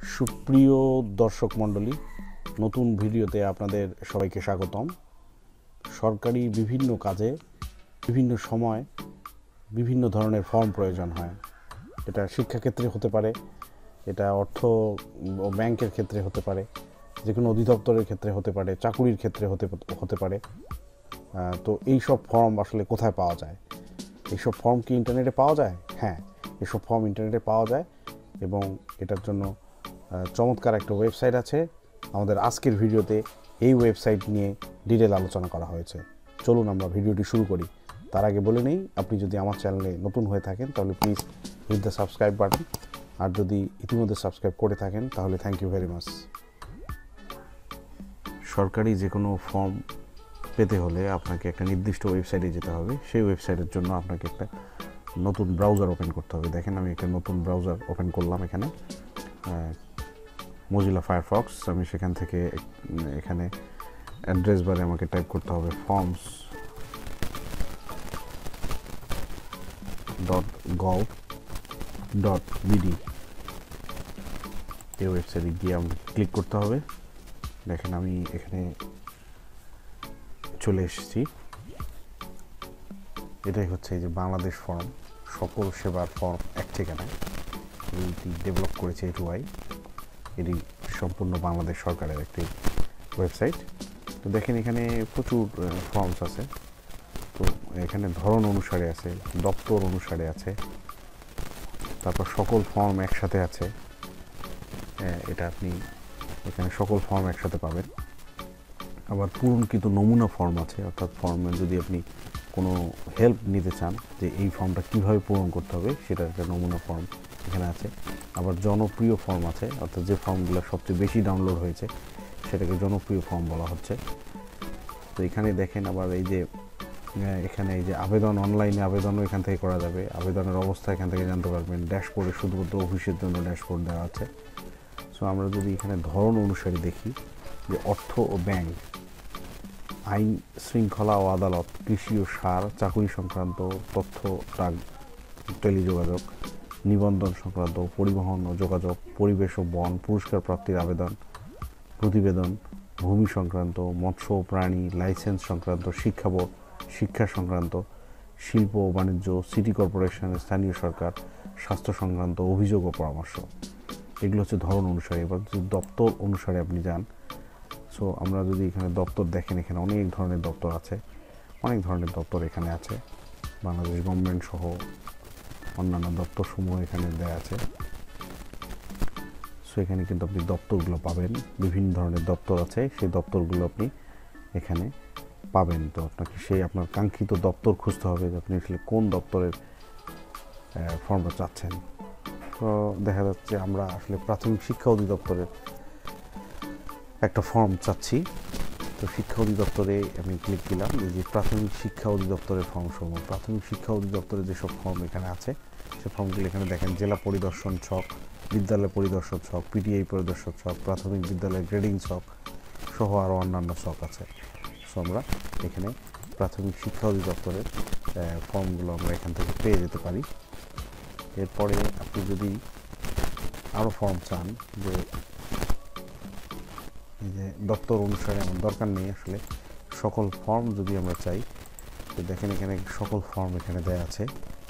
সুপ্রিয় দর্শক মণ্ডলী, নতুন ভিডিওতে আপনাদের সবাইকে স্বাগতম। সরকারি বিভিন্ন কাজে বিভিন্ন সময় বিভিন্ন ধরনের ফর্ম প্রয়োজন হয়। এটা শিক্ষাক্ষেত্রে হতে পারে, এটা অর্থ ও ব্যাংকের ক্ষেত্রে হতে পারে, যে কোনো অধিদপ্তরের ক্ষেত্রে হতে পারে, চাকুরির ক্ষেত্রে হতে পারে। তো এই সব ফর্ম আসলে কোথায় পাওয়া যায়? এইসব ফর্ম কি ইন্টারনেটে পাওয়া যায়? হ্যাঁ, এসব ফর্ম ইন্টারনেটে পাওয়া যায় এবং এটার জন্য চমৎকার একটা ওয়েবসাইট আছে। আমাদের আজকের ভিডিওতে এই ওয়েবসাইট নিয়ে ডিটেল আলোচনা করা হয়েছে। চলুন আমরা ভিডিওটি শুরু করি। তার আগে বলে নেই, আপনি যদি আমার চ্যানেলে নতুন হয়ে থাকেন তাহলে please hit the subscribe button, আর যদি ইতিমধ্যে সাবস্ক্রাইব করে থাকেন তাহলে থ্যাংক ইউ ভেরি মাচ। সরকারি যে কোনো ফর্ম পেতে হলে আপনাকে একটা নির্দিষ্ট ওয়েবসাইটে যেতে হবে। সেই ওয়েবসাইটের জন্য আপনাকে একটা নতুন ব্রাউজার ওপেন করতে হবে। দেখেন, আমি একটা নতুন ব্রাউজার ওপেন করলাম, এখানে মজিলা ফায়ারফক্স। আমি সেখান থেকে এখানে অ্যাড্রেস বারে আমাকে টাইপ করতে হবে forms.gov.bd। এই ওয়েবসাইটে গিয়ে আমাকে ক্লিক করতে হবে। দেখেন, আমি এখানে চলে এসেছি। এটাই হচ্ছে এই যে বাংলাদেশ ফর্ম, সকল সেবার ফর্ম এক ঠিকানায়। এইটি ডেভেলপ করেছে A2I। এটি সম্পূর্ণ বাংলাদেশ সরকারের একটি ওয়েবসাইট। তো দেখেন, এখানে প্রচুর ফর্মস আছে। তো এখানে ধরন অনুসারে আছে, দপ্তর অনুসারে আছে, তারপর সকল ফর্ম একসাথে আছে। এটা আপনি এখানে সকল ফর্ম একসাথে পাবেন। আবার পূরণকৃত নমুনা ফর্ম আছে, অর্থাৎ ফর্মে যদি আপনি কোনো হেল্প নিতে চান যে এই ফর্মটা কীভাবে পূরণ করতে হবে, সেটার একটা নমুনা ফর্ম এখানে আছে। আবার জনপ্রিয় ফর্ম আছে, অর্থাৎ যে ফর্মগুলো সবচেয়ে বেশি ডাউনলোড হয়েছে সেটাকে জনপ্রিয় ফর্ম বলা হচ্ছে। তো এখানে দেখেন, আবার এই যে এখানে এই যে আবেদন, অনলাইনে আবেদনও এখান থেকে করা যাবে। আবেদনের অবস্থা এখান থেকে জানতে পারবেন। ড্যাশবোর্ডে শুধুমাত্র অফিসের জন্য ড্যাশবোর্ড দেওয়া আছে। সো আমরা যদি এখানে ধরন অনুসারে দেখি যে অর্থ ও ব্যাংক, আইন শৃঙ্খলা ও আদালত, কৃষি ও সার, চাকুরি সংক্রান্ত তথ্য, ডাক, টেলিযোগাযোগ, নিবন্ধন সংক্রান্ত, পরিবহন ও যোগাযোগ, পরিবেশ ও বন, পুরস্কার প্রাপ্তির আবেদন, প্রতিবেদন, ভূমি সংক্রান্ত, মৎস্য ও প্রাণী, লাইসেন্স সংক্রান্ত, শিক্ষা বোর্ড, শিক্ষা সংক্রান্ত, শিল্প ও বাণিজ্য, সিটি কর্পোরেশন, স্থানীয় সরকার, স্বাস্থ্য সংক্রান্ত, অভিযোগ ও পরামর্শ। এগুলো হচ্ছে ধরন অনুসারে। এবার যদি দপ্তর অনুসারে আপনি যান, সো আমরা যদি এখানে দপ্তর দেখেন, এখানে অনেক ধরনের দপ্তর আছে, অনেক ধরনের দপ্তর এখানে আছে। বাংলাদেশ গভর্নমেন্ট সহ অন্যান্য দপ্তরসমূহ এখানে দেয়া আছে। সো এখানে কিন্তু আপনি দপ্তরগুলো পাবেন, বিভিন্ন ধরনের দপ্তর আছে, সেই দপ্তরগুলো আপনি এখানে পাবেন। তো আপনাকে সেই আপনার কাঙ্ক্ষিত দপ্তর খুঁজতে হবে যে আপনি আসলে কোন দপ্তরের ফর্মটা চাচ্ছেন। তো দেখা যাচ্ছে আমরা আসলে প্রাথমিক শিক্ষা অধিদপ্তরের একটা ফর্ম চাচ্ছি। তো শিক্ষা অধিদপ্তরে আমি ক্লিক দিলাম। এই যে প্রাথমিক শিক্ষা অধিদপ্তরের ফর্মসমূহ, প্রাথমিক শিক্ষা অধিদপ্তরের যেসব ফর্ম এখানে আছে সে ফর্মগুলো এখানে দেখেন। জেলা পরিদর্শন ছক, বিদ্যালয় পরিদর্শন ছক, পিটিআই পরিদর্শন ছক, প্রাথমিক বিদ্যালয় গ্রেডিং ছক সহ আরও অন্যান্য ছক আছে। সো আমরা এখানে প্রাথমিক শিক্ষা অধিদপ্তরের ফর্মগুলো আমরা এখান থেকে পেয়ে যেতে পারি। এরপরে আপনি যদি আরও ফর্ম চান, যে এই যে দপ্তর অনুসারে আমার দরকার নেই আসলে, সকল ফর্ম যদি আমরা চাই, তো দেখেন এখানে সকল ফর্ম এখানে দেয়া আছে।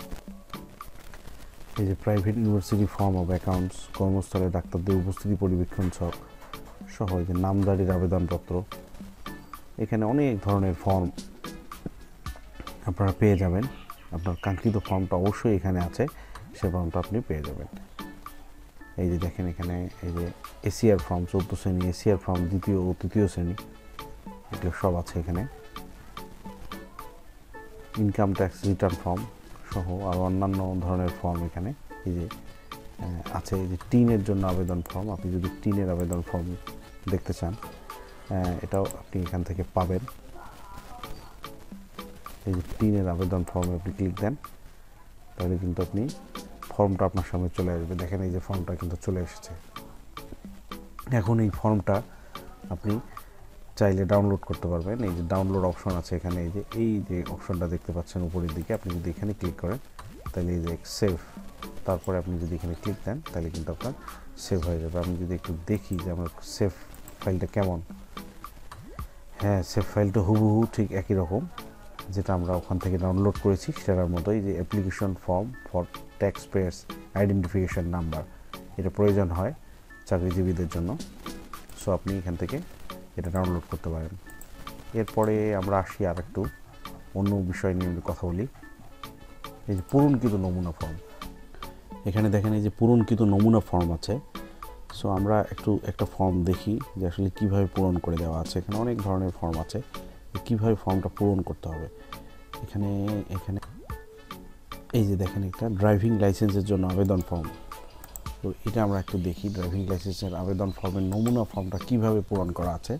এই যে private university form of accounts, কর্মস্থলে ডাক্তারদের উপস্থিতি পরিবীক্ষণ ছক সহ এই যে নামজারির আবেদনপত্র, এখানে অনেক ধরনের ফর্ম আপনারা পেয়ে যাবেন। আপনার কাঙ্ক্ষিত ফর্মটা অবশ্যই এখানে আছে, সে ফর্মটা আপনি পেয়ে যাবেন। এই যে দেখেন, এখানে এই যে এসিআর ফর্ম 14 শ্রেণী, এসিআর ফর্ম 2য় ও 3য় শ্রেণী, এগুলো সব আছে এখানে। ইনকাম ট্যাক্স রিটার্ন ফর্ম সহ আরও অন্যান্য ধরনের ফর্ম এখানে এই যে আছে। এই যে টিনের জন্য আবেদন ফর্ম, আপনি যদি টিনের আবেদন ফর্ম দেখতে চান, এটাও আপনি এখান থেকে পাবেন। এই যে টিনের আবেদন ফর্মে আপনি ক্লিক দেন, তাহলে কিন্তু আপনি ফর্মটা আপনার সামনে চলে আসবে। দেখেন, এই যে ফর্মটা কিন্তু চলে এসেছে। এখন এই ফর্মটা আপনি চাইলে ডাউনলোড করতে পারবেন। এই যে ডাউনলোড অপশন আছে এখানে, এই যে অপশনটা দেখতে পাচ্ছেন উপরের দিকে, আপনি যদি এখানে ক্লিক করেন তাহলে এই যে সেভ তারপরে আপনি যদি এখানে ক্লিক দেন তাহলে কিন্তু আপনার সেভ হয়ে যাবে। আমি যদি একটু দেখি যে আমার সেভ ফাইলটা কেমন, হ্যাঁ সেভ ফাইলটা হুবহু ঠিক একই রকম যেটা আমরা ওখান থেকে ডাউনলোড করেছি সেটার মতোই, যে application form for tax payers identification number, এটা প্রয়োজন হয় চাকরিজীবীদের জন্য। সো আপনি এখান থেকে এটা ডাউনলোড করতে পারেন। এরপরে আমরা আসি আর একটু অন্য বিষয় নিয়ে কথা বলি। এই যে পূরণকৃত নমুনা ফর্ম, এখানে দেখেন এই যে পূরণকৃত নমুনা ফর্ম আছে। সো আমরা একটা ফর্ম দেখি যে আসলে কীভাবে পূরণ করে দেওয়া আছে। এখানে অনেক ধরনের ফর্ম আছে, কীভাবে ফর্মটা পূরণ করতে হবে। এখানে এই যে দেখেন একটা ড্রাইভিং লাইসেন্সের জন্য আবেদন ফর্ম, তো এটা আমরা একটু দেখি ড্রাইভিং লাইসেন্সের আবেদন ফর্মের নমুনা ফর্মটা কীভাবে পূরণ করা আছে।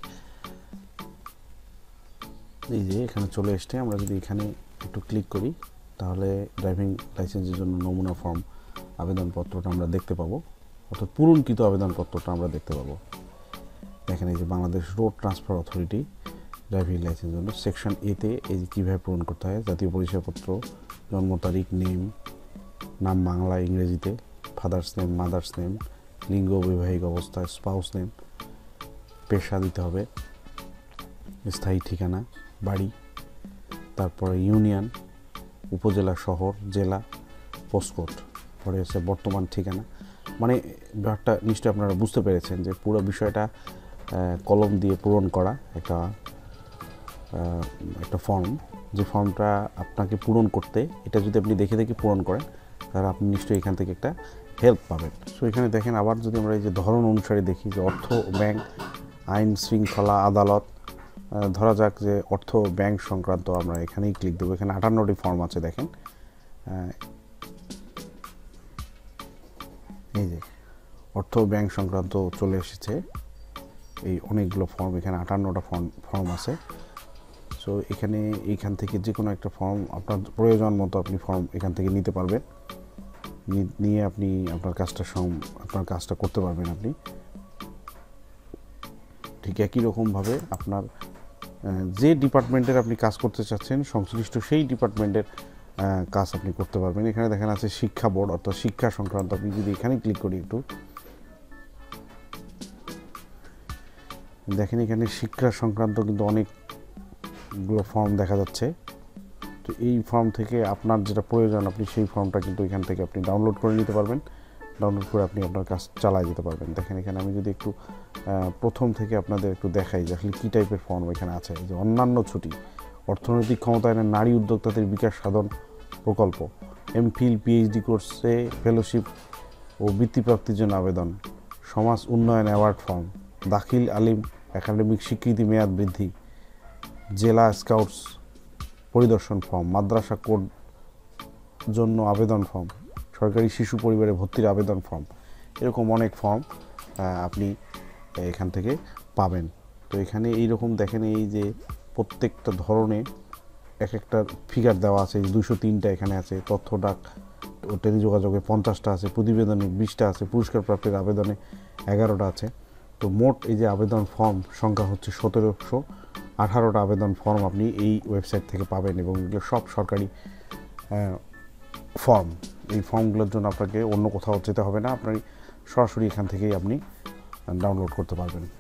এই যে এখানে চলে এসছে, আমরা যদি এখানে একটু ক্লিক করি তাহলে ড্রাইভিং লাইসেন্সের জন্য নমুনা ফর্ম আবেদনপত্রটা আমরা দেখতে পাবো, অর্থাৎ পূরণকৃত আবেদনপত্রটা আমরা দেখতে পাবো। দেখেন এই যে Bangladesh road transport authority driving লাইসেন্সের জন্য সেকশন এতে এই যে কীভাবে পূরণ করতে হয়, জাতীয় পরিচয়পত্র, জন্ম তারিখ, নেম, নাম বাংলা ইংরেজিতে, ফাদার্স নেম, মাদার্স নেম, লিঙ্গ, বৈবাহিক অবস্থা, স্পাউস নেম, পেশা দিতে হবে, স্থায়ী ঠিকানা, বাড়ি, তারপরে ইউনিয়ন, উপজেলা, শহর, জেলা, পোস্টকোড, পরে হচ্ছে বর্তমান ঠিকানা। মানে ব্যাপারটা নিশ্চয়ই আপনারা বুঝতে পেরেছেন যে পুরো বিষয়টা কলম দিয়ে পূরণ করা একটা ফর্ম, যে ফর্মটা আপনাকে পূরণ করতে, এটা যদি আপনি দেখে দেখে পূরণ করেন তাহলে আপনি নিশ্চয়ই এখান থেকে একটা হেল্প পাবেন। সো এখানে দেখেন আবার যদি আমরা এই যে ধরন অনুসারে দেখি যে অর্থ, ব্যাংক, আইন শৃঙ্খলা, আদালত, ধরা যাক যে অর্থ ব্যাংক সংক্রান্ত, আমরা এখানেই ক্লিক দেবো। এখানে 58টি ফর্ম আছে দেখেন, এই যে অর্থ ব্যাংক সংক্রান্ত চলে এসেছে এই অনেকগুলো ফর্ম, এখানে 58টা ফর্ম আছে। সো এইখান থেকে যে কোনো একটা ফর্ম আপনার প্রয়োজন মতো আপনি ফর্ম এখান থেকে নিতে পারবেন, নিয়ে আপনি আপনার কাজটা করতে পারবেন। আপনি ঠিক একই রকমভাবে আপনার যে ডিপার্টমেন্টের আপনি কাজ করতে চাচ্ছেন সংশ্লিষ্ট সেই ডিপার্টমেন্টের কাজ আপনি করতে পারবেন। এখানে দেখেন আছে শিক্ষা বোর্ড, অর্থাৎ শিক্ষা সংক্রান্ত। আপনি যদি এখানে ক্লিক করি একটু দেখেন এখানে শিক্ষা সংক্রান্ত কিন্তু অনেকগুলো ফর্ম দেখা যাচ্ছে। তো এই ফর্ম থেকে আপনার যেটা প্রয়োজন আপনি সেই ফর্মটা কিন্তু এখান থেকে আপনি ডাউনলোড করে নিতে পারবেন, ডাউনলোড করে আপনি আপনার কাজ চালিয়ে যেতে পারবেন। দেখেন এখানে আমি যদি একটু প্রথম থেকে আপনাদের একটু দেখাই যে আসলে কী টাইপের ফর্ম এখানে আছে। যে অন্যান্য ছুটি, অর্থনৈতিক ক্ষমতায়নের নারী উদ্যোক্তাদের বিকাশ সাধন প্রকল্প, এমফিল পিএইচডি কোর্সে ফেলোশিপ ও বৃত্তিপ্রাপ্তির জন্য আবেদন, সমাজ উন্নয়ন অ্যাওয়ার্ড ফর্ম, দাখিল আলিম একাডেমিক স্বীকৃতি মেয়াদ বৃদ্ধি, জেলা স্কাউটস পরিদর্শন ফর্ম, মাদ্রাসা কোড জন্য আবেদন ফর্ম, সরকারি শিশু পরিবারে ভর্তির আবেদন ফর্ম, এরকম অনেক ফর্ম আপনি এখান থেকে পাবেন। তো এখানে এইরকম দেখেন এই যে প্রত্যেকটা ধরনের এক একটা ফিগার দেওয়া আছে। 203টা এখানে আছে, তথ্য ডাক ও টেলিযোগাযোগে 50টা আছে, প্রতিবেদনে 20টা আছে, পুরস্কার প্রাপ্তির আবেদনে 11টা আছে। তো মোট এই যে আবেদন ফর্ম সংখ্যা হচ্ছে 1718টা আবেদন ফর্ম আপনি এই ওয়েবসাইট থেকে পাবেন, এবং এগুলো সব সরকারি ফর্ম। এই ফর্মগুলোর জন্য আপনাকে অন্য কোথাও যেতে হবে না, আপনি সরাসরি এখান থেকেই আপনি ডাউনলোড করতে পারবেন।